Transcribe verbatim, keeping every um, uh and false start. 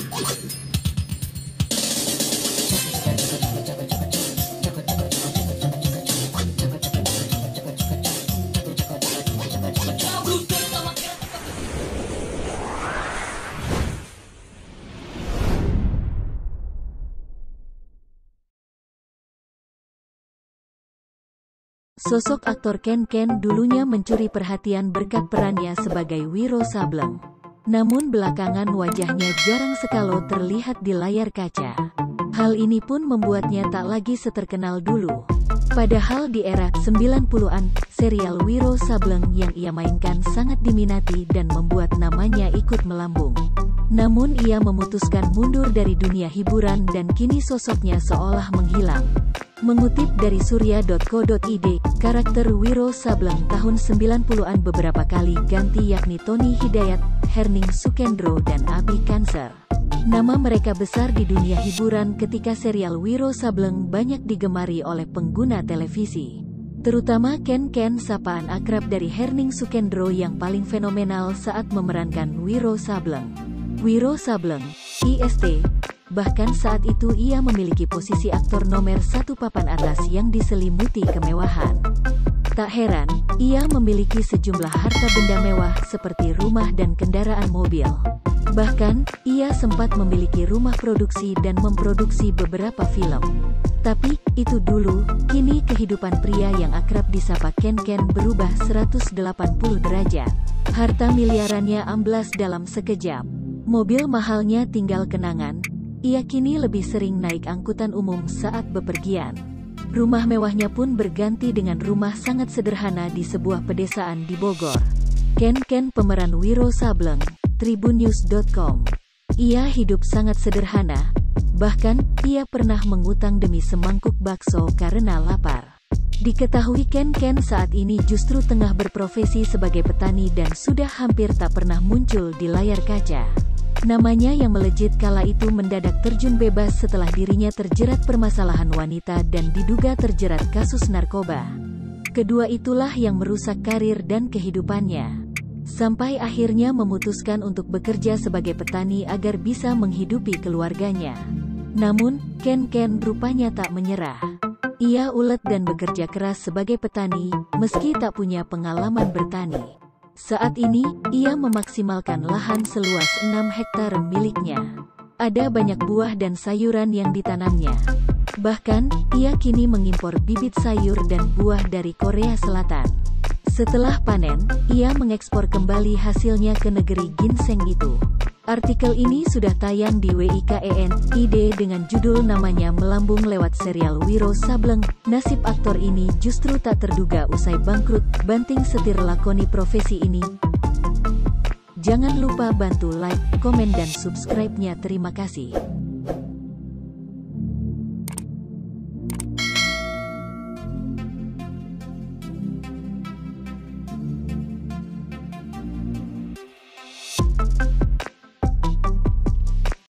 Sosok aktor Ken Ken dulunya mencuri perhatian berkat perannya sebagai Wiro Sableng. Namun belakangan wajahnya jarang sekali terlihat di layar kaca. Hal ini pun membuatnya tak lagi seterkenal dulu. Padahal di era sembilan puluhan, serial Wiro Sableng yang ia mainkan sangat diminati dan membuat namanya ikut melambung. Namun ia memutuskan mundur dari dunia hiburan dan kini sosoknya seolah menghilang. Mengutip dari surya dot co dot id, karakter Wiro Sableng tahun sembilan puluhan beberapa kali ganti yakni Tony Hidayat, Herning Sukendro dan Abi Kanser. Nama mereka besar di dunia hiburan ketika serial Wiro Sableng banyak digemari oleh pengguna televisi. Terutama Ken Ken, sapaan akrab dari Herning Sukendro yang paling fenomenal saat memerankan Wiro Sableng. Wiro Sableng, I S T, bahkan saat itu ia memiliki posisi aktor nomor satu papan atas yang diselimuti kemewahan. Tak heran, ia memiliki sejumlah harta benda mewah seperti rumah dan kendaraan mobil. Bahkan, ia sempat memiliki rumah produksi dan memproduksi beberapa film. Tapi, itu dulu, kini kehidupan pria yang akrab disapa Ken Ken berubah seratus delapan puluh derajat. Harta miliarannya amblas dalam sekejap. Mobil mahalnya tinggal kenangan. Ia kini lebih sering naik angkutan umum saat bepergian. Rumah mewahnya pun berganti dengan rumah sangat sederhana di sebuah pedesaan di Bogor. Ken Ken pemeran Wiro Sableng, tribunnews dot com. Ia hidup sangat sederhana, bahkan ia pernah mengutang demi semangkuk bakso karena lapar. Diketahui Ken Ken saat ini justru tengah berprofesi sebagai petani dan sudah hampir tak pernah muncul di layar kaca. Namanya yang melejit kala itu mendadak terjun bebas setelah dirinya terjerat permasalahan wanita dan diduga terjerat kasus narkoba. Kedua itulah yang merusak karir dan kehidupannya. Sampai akhirnya memutuskan untuk bekerja sebagai petani agar bisa menghidupi keluarganya. Namun, Ken Ken rupanya tak menyerah. Ia ulet dan bekerja keras sebagai petani, meski tak punya pengalaman bertani. Saat ini, ia memaksimalkan lahan seluas enam hektar miliknya. Ada banyak buah dan sayuran yang ditanamnya. Bahkan, ia kini mengimpor bibit sayur dan buah dari Korea Selatan. Setelah panen, ia mengekspor kembali hasilnya ke negeri ginseng itu. Artikel ini sudah tayang di W I K E N I D dengan judul namanya melambung lewat serial Wiro Sableng. Nasib aktor ini justru tak terduga usai bangkrut, banting setir lakoni profesi ini. Jangan lupa bantu like, komen dan subscribe-nya. Terima kasih.